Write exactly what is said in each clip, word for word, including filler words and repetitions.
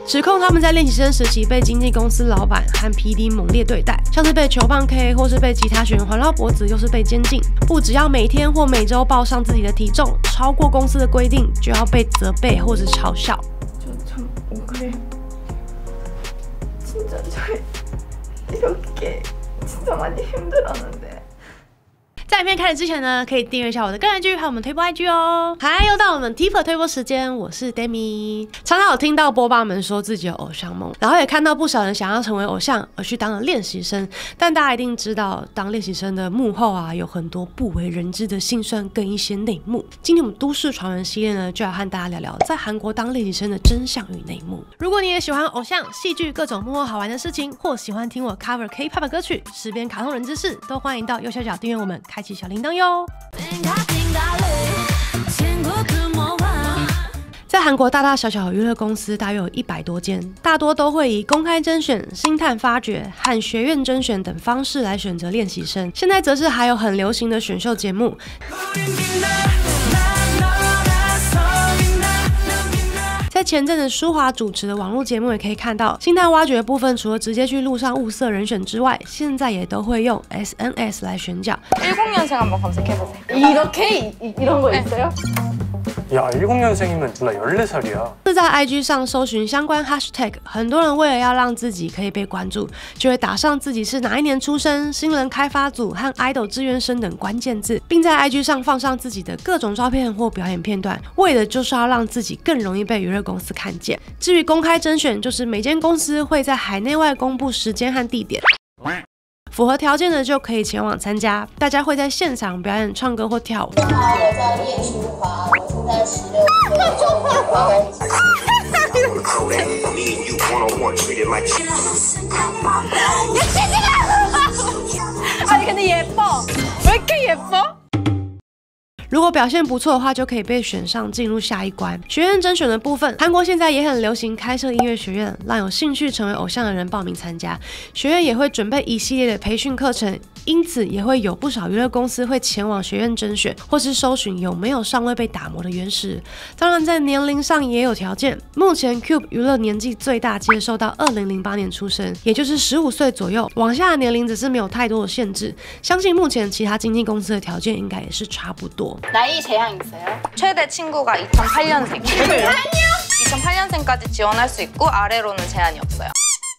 指控他们在练习生时期被经纪公司老板和 P D 猛烈对待，像是被球棒 K 或是被吉他弦环绕脖子，又是被监禁，不只要每天或每周报上自己的体重，超过公司的规定就要被责备或是嘲笑。 저 참 올해 진짜 잘 이렇게 진짜 많이 힘들었는데. 在影片开始之前呢，可以订阅一下我的个人 I G 还有我们推播 I G 哦。嗨，又到我们 T F 推播时间，我是 Demi。常常有听到播报们说自己有偶像梦，然后也看到不少人想要成为偶像而去当了练习生。但大家一定知道，当练习生的幕后啊，有很多不为人知的辛酸跟一些内幕。今天我们都市传闻系列呢，就要和大家聊聊在韩国当练习生的真相与内幕。如果你也喜欢偶像、戏剧各种幕后好玩的事情，或喜欢听我 cover K-pop 歌曲、十编卡通人知识，都欢迎到右下角订阅我们，开启小铃铛哟。在韩国大大小小的娱乐公司大约有一百多间，大多都会以公开甄选、星探发掘和学院甄选等方式来选择练习生。现在则是还有很流行的选秀节目。在前阵子舒华主持的网络节目也可以看到，星探挖掘的部分除了直接去路上物色人选之外，现在也都会用 S N S 来选角。 일공년생한번검색해보세요。이렇게이런거있어요？ 야, 일공년생이면 누나 열네 살이야。 是在 I G 上搜寻相关 hashtag， 很多人为了要让自己可以被关注，就会打上自己是哪一年出生、新人开发组和 idol 志愿生等关键字，并在 I G 上放上自己的各种照片或表演片段，为的就是要让自己更容易被娱乐公司看见。至于公开甄选，就是每间公司会在海内外公布时间和地点。符合条件的就可以前往参加，大家会在现场表演唱歌或跳舞。 我叫叶淑华，我现在十六岁。 아니 근데 예뻐. 왜 이렇게 예뻐? 如果表现不错的话，就可以被选上进入下一关。学院甄选的部分，韩国现在也很流行开设音乐学院，让有兴趣成为偶像的人报名参加。学院也会准备一系列的培训课程，因此也会有不少娱乐公司会前往学院甄选，或是搜寻有没有尚未被打磨的原石。当然，在年龄上也有条件。目前 Cube 娱乐年纪最大接受到二零零八年出生，也就是十五岁左右，往下的年龄只是没有太多的限制。相信目前其他经纪公司的条件应该也是差不多。 나이 제한 있어요? 최대 친구가 이천팔 년생. 최대요? 이천팔 년생까지 지원할 수 있고 아래로는 제한이 없어요.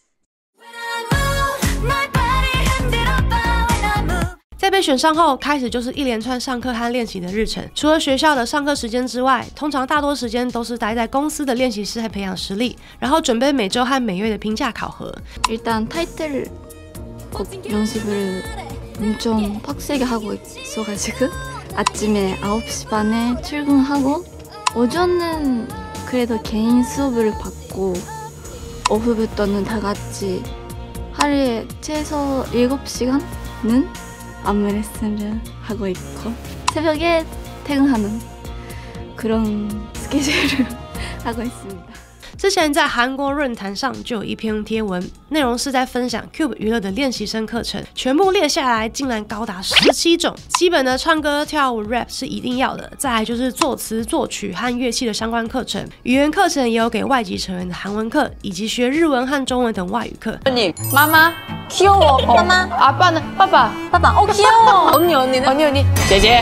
在被选上后，开始就是一连串上课和练习的日程。除了学校的上课时间之外，通常大多时间都是待在公司的练习室，来培养实力，然后准备每周和每月的评价考核。 일단 타이틀 곡 연습을 엄청 빡세게 하고 있어가지고 아침에 아홉 시 반에 출근하고 오전은 그래도 개인 수업을 받고 오후부터는 다 같이 하루에 최소 일곱 시간은 안무 레슨을 하고 있고 새벽에 퇴근하는 그런 스케줄을 하고 있습니다. 之前在韩国论坛上就有一篇贴文，内容是在分享 Cube 娱乐的练习生课程，全部列下来竟然高达十七种。基本的唱歌、跳舞、rap 是一定要的，再来就是作词、作曲和乐器的相关课程。语言课程也有给外籍成员的韩文课，以及学日文和中文等外语课。 언니, 마마, 귀여워. 마마. 아빠는 빠빠, 빠빠. 어 귀여워. 언니 언니는 언니 언니. 제제.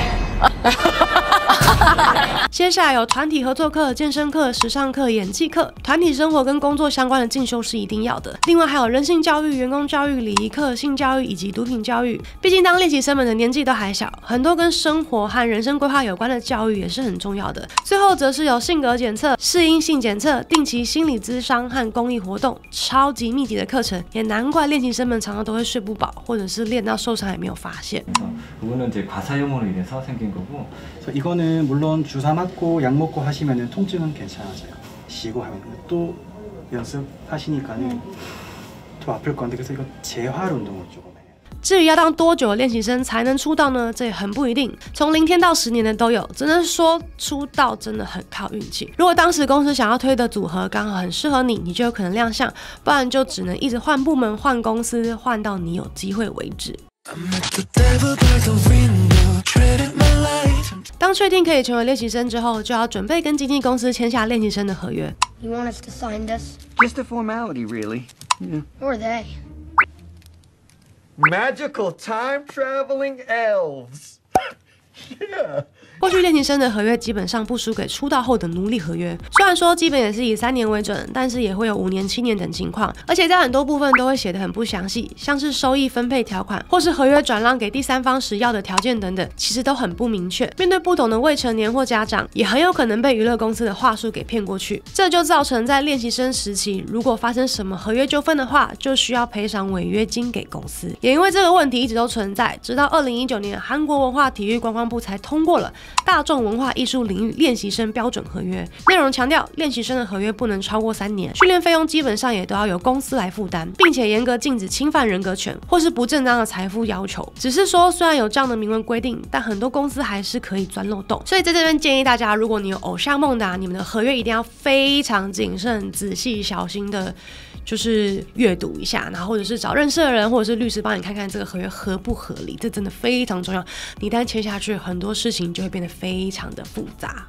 接下来有团体合作课、健身课、时尚课、演技课，团体生活跟工作相关的进修是一定要的。另外还有人性教育、员工教育、礼仪课、性教育以及毒品教育。毕竟当练习生们的年纪都还小，很多跟生活和人生规划有关的教育也是很重要的。最后则是有性格检测、适应性检测、定期心理咨商和公益活动，超级密集的课程，也难怪练习生们常常都会睡不饱，或者是练到受伤也没有发现。 그거는 이제 과사염으로 인해서 생긴 거고. 그래서 이거는 물론 주사 맞고 약 먹고 하시면은 통증은 괜찮아져요. 쉬고 하면 또 연습하시니까는 더 아플 건데 그래서 이거 재활 운동을 조금 해요. 至于要当多久的练习生才能出道呢？这也很不一定，从零天到十年的都有。只能说出道真的很靠运气。如果当时公司想要推的组合刚好很适合你，你就有可能亮相；不然就只能一直换部门、换公司，换到你有机会为止。 I'm at the devil by the window, treading my life. 当确定可以成为练习生之后，就要准备跟经纪公司签下练习生的合约。 You want us to sign this? Just a formality, really. Yeah. Who are they? Magical time traveling elves. Yeah. 过去练习生的合约基本上不输给出道后的奴隶合约，虽然说基本也是以三年为准，但是也会有五年、七年等情况，而且在很多部分都会写得很不详细，像是收益分配条款，或是合约转让给第三方时要的条件等等，其实都很不明确。面对不懂的未成年或家长，也很有可能被娱乐公司的话术给骗过去，这就造成在练习生时期，如果发生什么合约纠纷的话，就需要赔偿违约金给公司。也因为这个问题一直都存在，直到二零一九年，韩国文化体育观光部才通过了大众文化艺术领域练习生标准合约，内容强调练习生的合约不能超过三年，训练费用基本上也都要由公司来负担，并且严格禁止侵犯人格权或是不正当的财富要求。只是说，虽然有这样的明文规定，但很多公司还是可以钻漏洞。所以在这边建议大家，如果你有偶像梦的、啊，你们的合约一定要非常谨慎、仔细、小心的。就是阅读一下，然后或者是找认识的人，或者是律师帮你看看这个合约合不合理，这真的非常重要。你一旦签下去，很多事情就会变得非常的复杂。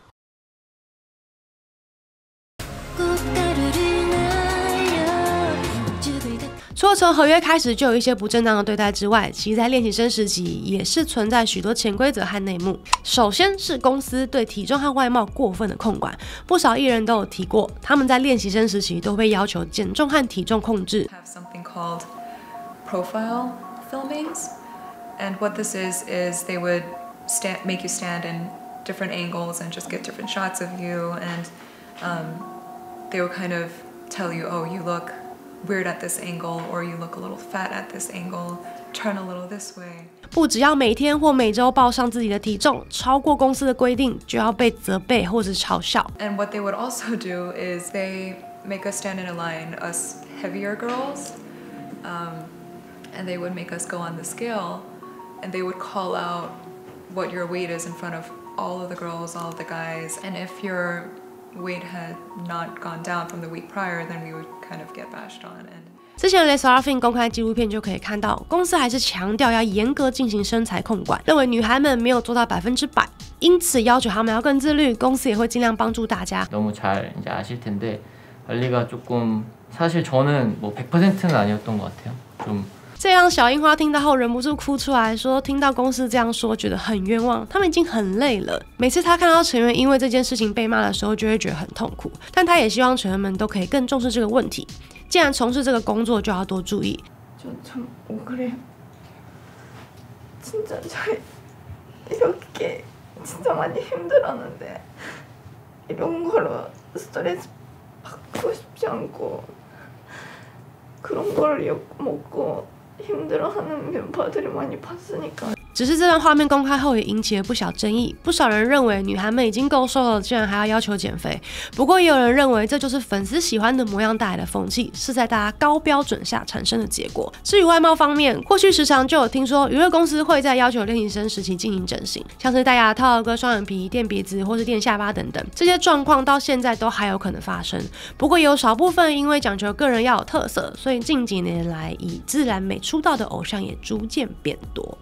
除了从合约开始就有一些不正当的对待之外，其实在练习生时期也是存在许多潜规则和内幕。首先是公司对体重和外貌过分的控管，不少艺人都有提过，他们在练习生时期都被要求减重和体重控制。 Have something called profile filmings, and what this is is they would stand, make you stand in different angles and just get different shots of you, and um, they would kind of tell you, oh, you look weird at this angle, or you look a little fat at this angle, turn a little this way. 不只要每天或每周报上自己的体重，超过公司的规定就要被责备或者嘲笑。 And what they would also do is they make us stand in a line, us heavier girls, um, and they would make us go on the scale, and they would call out what your weight is in front of all of the girls, all of the guys, and if your weight had not gone down from the week prior, then we would kind of get bashed on. And 之前 Les Sserafim 公开纪录片就可以看到，公司还是强調要嚴格進行身材控管，認為女孩們沒有做到百分之百，因此要求他們要更自律。公司也會盡量幫助大家。 너무 잘 이제 아실 텐데 관리가 조금 사실 저는 뭐 백 퍼센트는 아니었던 것 같아요. 좀 这样小樱花听到后忍不住哭出来，说听到公司这样说，觉得很冤枉，他们已经很累了。每次他看到成员因为这件事情被骂的时候，就会觉得很痛苦。但他也希望成员们都可以更重视这个问题。既然从事这个工作，就要多注意。 참 그래. 진짜 저 이렇게 진짜 많이 힘들었는데 이런 거로 스트레스 받고 싶지 않고 그런 걸 먹고 힘들어하는 멤버들이 많이 봤으니까. 只是这段画面公开后也引起了不小争议，不少人认为女孩们已经够瘦了，竟然还要要求减肥。不过也有人认为这就是粉丝喜欢的模样带来的风气，是在大家高标准下产生的结果。至于外貌方面，过去时常就有听说娱乐公司会在要求练习生时期进行整形，像是戴牙套、割双眼皮、垫鼻子或是垫下巴等等，这些状况到现在都还有可能发生。不过也有少部分因为讲求个人要有特色，所以近几年来以自然美出道的偶像也逐渐变多。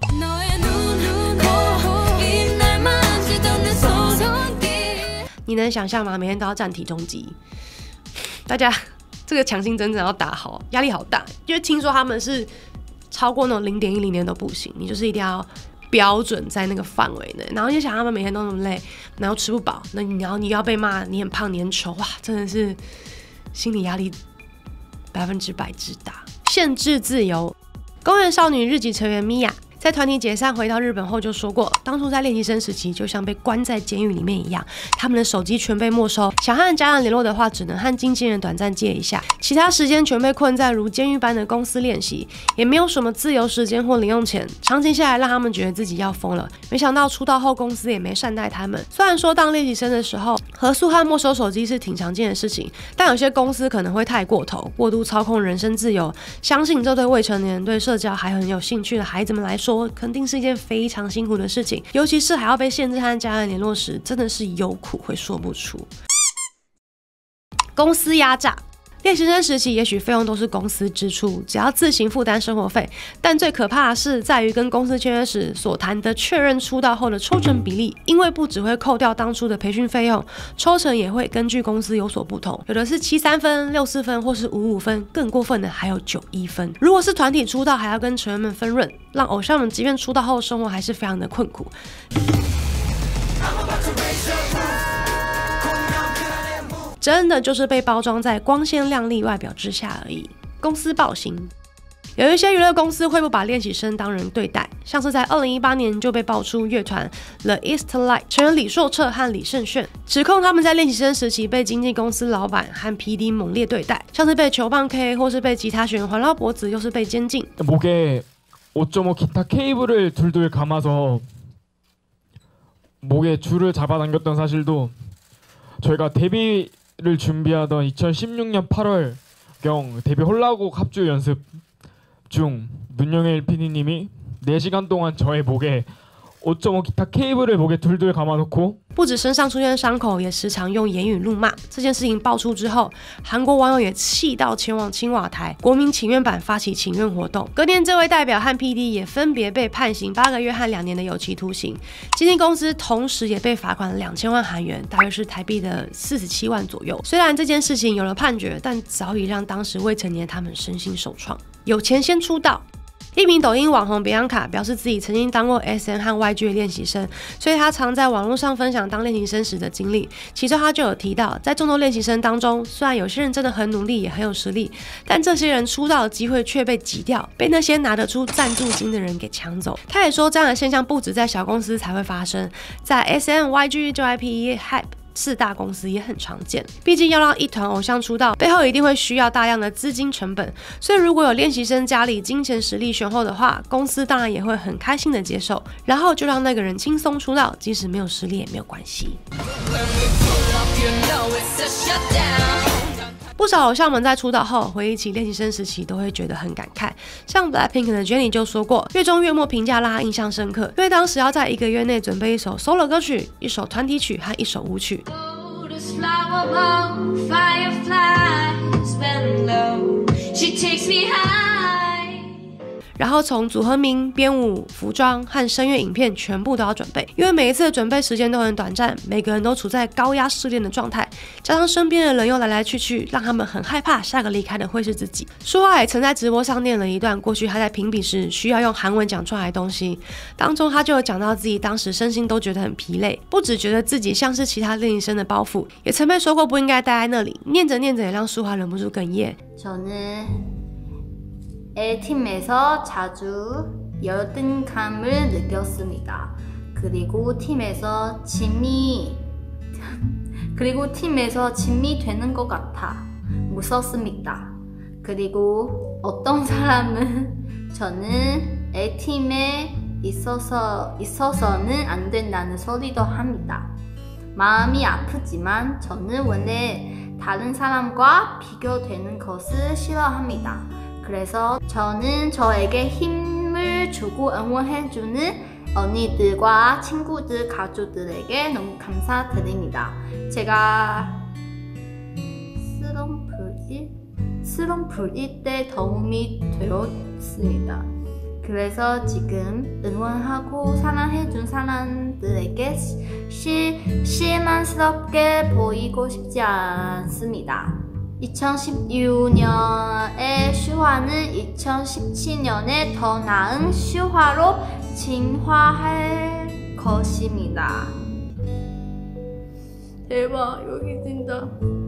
你能想象吗？每天都要站体重机，大家这个强心针真的要打好，压力好大。因为听说他们是超过那种零点一零点都不行，你就是一定要标准在那个范围内。然后就想他们每天都那么累，然后吃不饱，那你然后你要被骂你很胖你很丑，哇，真的是心理压力百分之百之大。限制自由，公园少女日籍成员米娅。 在团体解散回到日本后就说过，当初在练习生时期就像被关在监狱里面一样，他们的手机全被没收，想和家人联络的话只能和经纪人短暂借一下，其他时间全被困在如监狱般的公司练习，也没有什么自由时间或零用钱，长期下来让他们觉得自己要疯了。没想到出道后公司也没善待他们，虽然说当练习生的时候，合宿和没收手机是挺常见的事情，但有些公司可能会太过头，过度操控人身自由，相信这对未成年、对社交还很有兴趣的孩子们来说。 说肯定是一件非常辛苦的事情，尤其是还要被限制和家人联络时，真的是有苦会说不出。公司压榨， 练习生时期也许费用都是公司支出，只要自行负担生活费，但最可怕的是在于跟公司签约时所谈的确认出道后的抽成比例，因为不只会扣掉当初的培训费用，抽成也会根据公司有所不同，有的是七三分、六四分或是五五分，更过分的还有九一分。如果是团体出道，还要跟成员们分润，让偶像们即便出道后生活还是非常的困苦。真的就是被包装在光鲜亮丽外表之下而已。公司暴行，有一些娱乐公司会不把练习生当人对待，像是在二零一八年就被爆出乐团 The Eastlight 成员李硕彻和李胜炫指控他们在练习生时期被经纪公司老板和 P D 猛烈对待，像是被球棒 K 或是被吉他弦环绕脖子，又是被监禁。 목에 오 점 오 기타 케이블을 둘둘 감아서 목에 줄을 잡아당겼던 사실도 저희가 데뷔를 준비하던 이천십육 년 팔월경 데뷔 홀라곡 합주 연습 중 문영일 피디님이 네 시간 동안 저의 목에 오 점 오 기타 케이블을 목에 둘둘 감아놓고 不止身上出现伤口，也时常用言语怒骂。这件事情爆出之后，韩国网友也气到前往青瓦台国民请愿版发起请愿活动。隔年，这位代表和 P D 也分别被判刑八个月和两年的有期徒刑，经纪公司同时也被罚款两千万韩元，大约是台币的四十七万左右。虽然这件事情有了判决，但早已让当时未成年他们身心受创。有钱先出道。一名抖音网红别安卡表示自己曾经当过 S M 和 Y G 的练习生，所以他常在网络上分享当练习生时的经历。其中他就有提到，在众多练习生当中，虽然有些人真的很努力，也很有实力，但这些人出道的机会却被挤掉，被那些拿得出赞助金的人给抢走。他也说，这样的现象不止在小公司才会发生，在 S M、Y G、J Y P、Hype四大公司也很常见，毕竟要让一团偶像出道，背后一定会需要大量的资金成本，所以如果有练习生家里金钱实力雄厚的话，公司当然也会很开心的接受，然后就让那个人轻松出道，即使没有实力也没有关系。不少偶像们在出道后回忆起练习生时期，都会觉得很感慨。像 Blackpink 的 Jennie 就说过，月中月末评价让她印象深刻，因为当时要在一个月内准备一首 solo 歌曲、一首团体曲和一首舞曲。然后从组合名、编舞、服装和声乐影片全部都要准备，因为每一次的准备时间都很短暂，每个人都处在高压试炼的状态，加上身边的人又来来去去，让他们很害怕下个离开的会是自己。舒华也曾在直播上念了一段过去他在评比时需要用韩文讲出来的东西，当中他就有讲到自己当时身心都觉得很疲累，不只觉得自己像是其他练习生的包袱，也曾被说过不应该待在那里，念着念着也让舒华忍不住哽咽。 A팀에서 자주 열등감을 느꼈습니다. 그리고 팀에서 짐이 그리고 팀에서 짐이 되는 것 같아 무섭습니다. 그리고 어떤 사람은 저는 A팀에 있어서 있어서는 안 된다는 소리도 합니다. 마음이 아프지만 저는 원래 다른 사람과 비교되는 것을 싫어합니다. 그래서 저는 저에게 힘을 주고 응원해주는 언니들과 친구들, 가족들에게 너무 감사드립니다. 제가 슬럼프일, 슬럼프일 때 도움이 되었습니다. 그래서 지금 응원하고 사랑해준 사람들에게 실, 실망스럽게 보이고 싶지 않습니다. 이천십육 년의 슈화는 이천십칠 년에 더 나은 슈화로 진화할 것입니다. 대박, 여기 진짜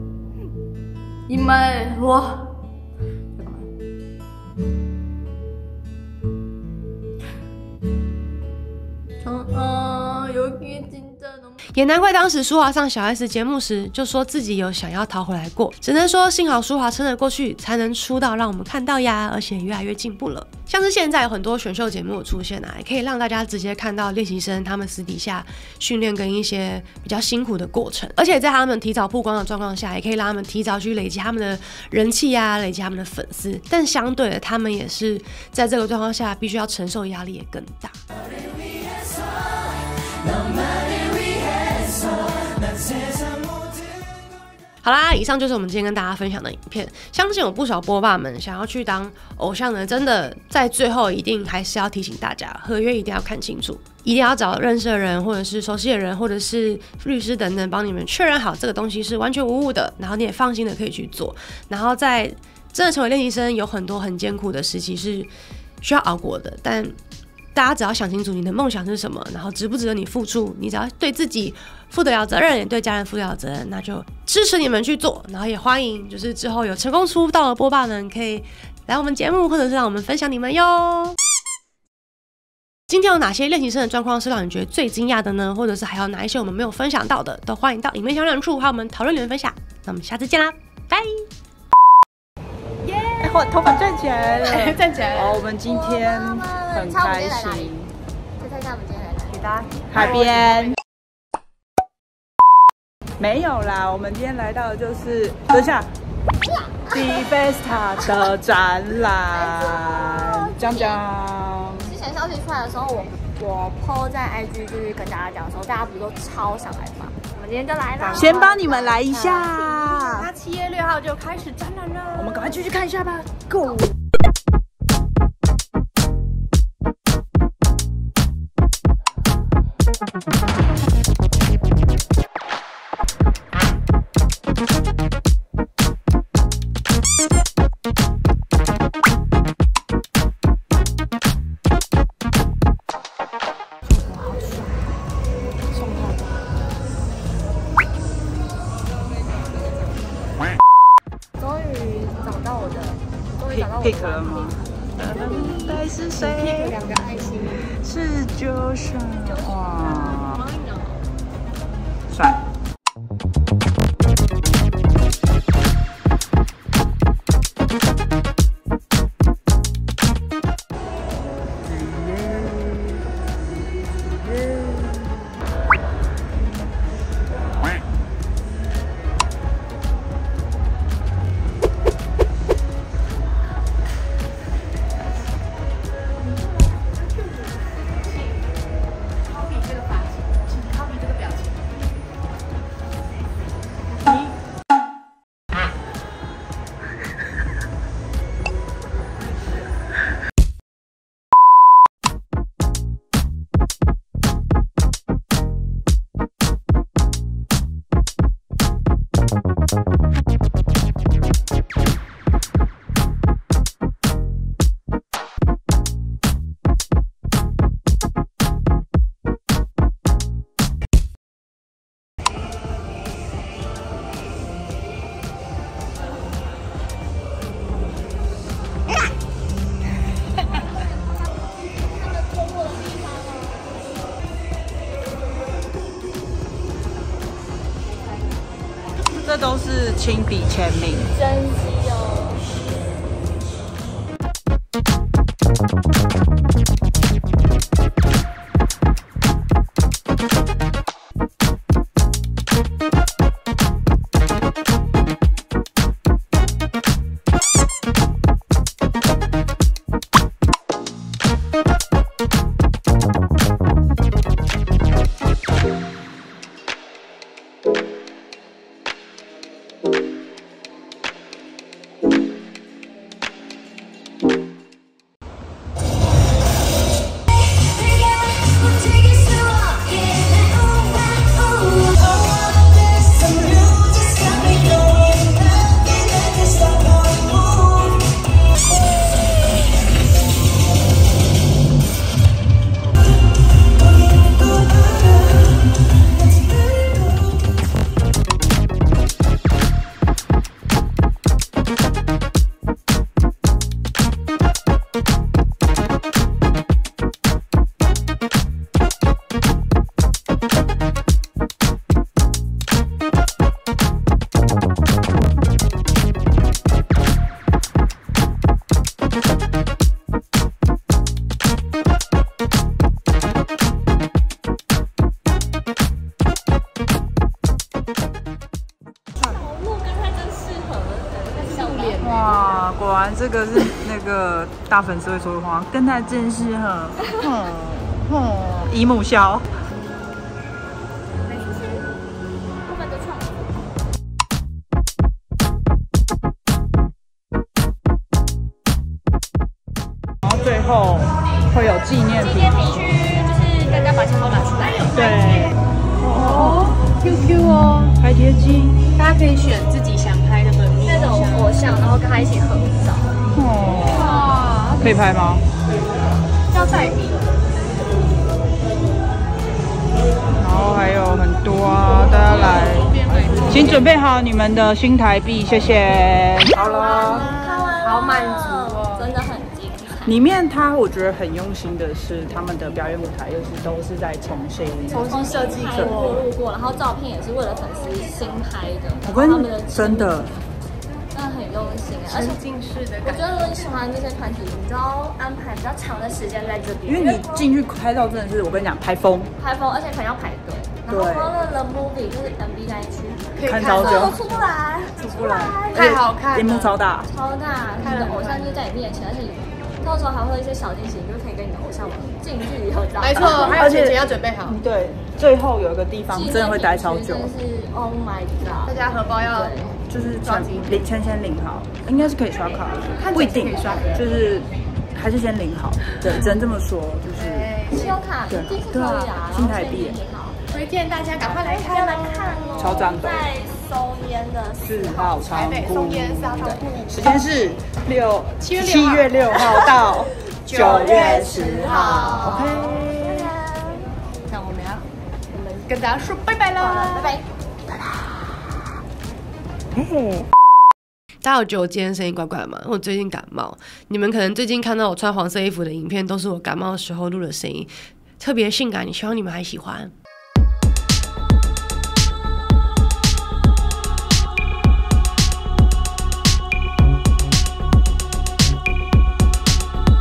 이말 와 잠깐만 어, 여기 진짜 너무 也难怪当时舒华上小 S 节目时就说自己有想要逃回来过，只能说幸好舒华撑了过去，才能出道让我们看到呀，而且越来越进步了。像是现在有很多选秀节目的出现啊，也可以让大家直接看到练习生他们私底下训练跟一些比较辛苦的过程，而且在他们提早曝光的状况下，也可以让他们提早去累积他们的人气啊，累积他们的粉丝。但相对的，他们也是在这个状况下必须要承受压力也更大。 好啦，以上就是我们今天跟大家分享的影片。相信有不少波霸们想要去当偶像的，真的在最后一定还是要提醒大家，合约一定要看清楚，一定要找认识的人，或者是熟悉的人，或者是律师等等，帮你们确认好这个东西是完全无误的，然后你也放心的可以去做。然后在真的成为练习生，有很多很艰苦的时期是需要熬过的，但大家只要想清楚你的梦想是什么，然后值不值得你付出，你只要对自己负得了责任，也对家人负得了责任，那就支持你们去做。然后也欢迎就是之后有成功出道的波霸们可以来我们节目，或者是让我们分享你们哟。今天有哪些练习生的状况是让你觉得最惊讶的呢？或者是还有哪一些我们没有分享到的，都欢迎到影片小两处和我们讨论、留言、分享。那我们下次见啦，拜！ 耶！我头发站起来了， 站起来了。 哦，我们今天很开心。 猜猜看，我们今天来哪里？ 给大家海边。没有啦，我们今天来到的就是等一下 ，Divesta 的展览。讲讲。 之前消息出来的时候，我我 po 在 I G 就是跟大家讲的时候，大家不是都超想来吗？我们今天就来了。 先帮你们来一下。 它七月六号就开始展览了， 我们赶快继续看一下吧 ，Go！pick 了吗？等待是谁？两个爱心，是就是哇，帅。这都是亲笔签名， 真稀有。 哇，果然这个是那个大粉丝会说的话，跟他真适合。哼哼，姨母笑。 我们的创作。 后会有纪念品。 纪念品区就是大家把钱包拿出来。 对。 哦 ，Q Q 哦， 拍贴机， 大家可以选自己想拍的本命那种偶像，然后跟他一起合照。 哦，哇，可以拍吗？ 要代笔。 然后还有很多啊，大家来，请准备好你们的新台币，谢谢。好了， 好满足哦， 真的很精彩。 里面它我觉得很用心的是，他们的表演舞台又是都是在重新重新设计过、录过，然后照片也是为了粉丝新拍的。 我跟真的。 真的很用心，而且沉浸式的感觉。我觉得如果你喜欢这些团体，你就要安排比较长的时间在这边， 因为你进去拍照真的是，我跟你讲，拍疯， 拍疯，而且可能要排队。然后欢乐的 movie 就是 M V 那一区， 可以看超久， 出不来， 出不来， 太好看了， 荧幕超大， 超大，你的偶像就在你面前，而且到时候还会有一些小惊喜，你就可以跟你的偶像近距离合照。 没错，还有钱钱要准备好。 对，最后有一个地方真的会待超久， 真的是 Oh my God， 大家荷包要。 就是领先先领好，应该是可以刷卡的，不一定，就是还是先领好，对，只能这么说，就是信用卡一定是可以啊， 新台币， 推荐大家赶快来看来看哦， 超赞的， 在松烟的四号仓库， 松烟四号仓库， 时间是六七月六号到九月十号 ，OK， 那我们要我们跟大家说拜拜啦， 拜拜。 嘿嘿，大家有觉得我今天声音怪怪吗？我最近感冒，你们可能最近看到我穿黄色衣服的影片，都是我感冒的时候录的声音，特别性感，希望你们还喜欢。